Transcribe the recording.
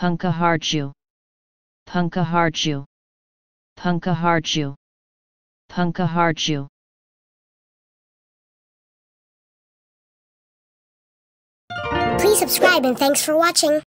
Punkaharju, Punkaharju, Punkaharju, Punkaharju. Please subscribe and thanks for watching.